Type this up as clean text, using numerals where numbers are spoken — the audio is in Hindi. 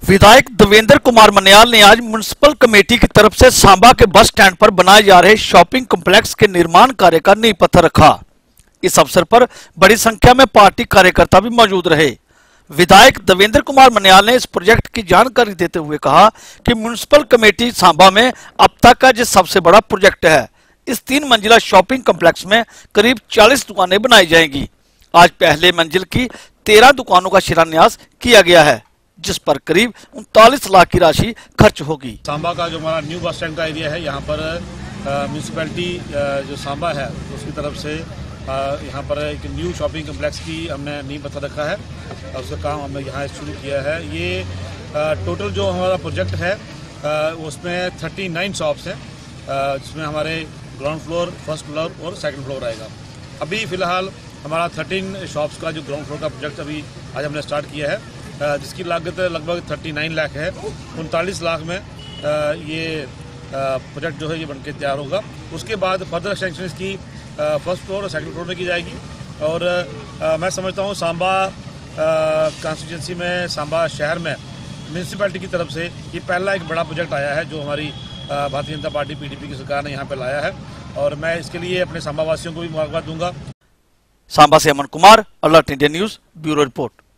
विधायक देवेंद्र कुमार मन्याल ने आज म्युनिसिपल कमेटी की तरफ से सांबा के बस स्टैंड पर बनाए जा रहे शॉपिंग कॉम्प्लेक्स के निर्माण कार्य का नींव पत्थर रखा। इस अवसर पर बड़ी संख्या में पार्टी कार्यकर्ता भी मौजूद रहे। विधायक देवेंद्र कुमार मन्याल ने इस प्रोजेक्ट की जानकारी देते हुए कहा कि म्युनिसिपल कमेटी सांबा में अब तक का ये सबसे बड़ा प्रोजेक्ट है। इस 3 मंजिला शॉपिंग कॉम्प्लेक्स में करीब 40 दुकानें बनाई जाएंगी। आज पहले मंजिल की 13 दुकानों का शिलान्यास किया गया है, जिस पर करीब 39 लाख की राशि खर्च होगी। सांबा का जो हमारा न्यू बस स्टैंड का एरिया है, यहाँ पर म्यूनिसिपैलिटी जो सांबा है उसकी तरफ से यहाँ पर एक न्यू शॉपिंग कम्प्लेक्स की हमने नींव पत्थर रखा है और उसका काम हमने यहाँ शुरू किया है। ये टोटल जो हमारा प्रोजेक्ट है उसमें 39 शॉप्स हैं, जिसमें हमारे ग्राउंड फ्लोर, फर्स्ट फ्लोर और सेकंड फ्लोर आएगा। अभी फ़िलहाल हमारा 13 शॉप्स का जो ग्राउंड फ्लोर का प्रोजेक्ट अभी आज हमने स्टार्ट किया है, जिसकी लागत लगभग 39 लाख है। 39 लाख में ये प्रोजेक्ट जो है ये बनके तैयार होगा। उसके बाद फर्दर एक्सटेंशन इसकी फर्स्ट फ्लोर और सेकंड फ्लोर में की जाएगी। और मैं समझता हूँ सांबा कॉन्स्टिट्यूंसी में, सांबा शहर में म्यूनसिपैलिटी की तरफ से ये पहला एक बड़ा प्रोजेक्ट आया है जो हमारी भारतीय जनता पार्टी PDP की सरकार ने यहाँ पे लाया है, और मैं इसके लिए अपने सांबा वासियों को भी मुबारकबाद दूंगा। सांबा से Aman Kumar, alert India news, bureau report.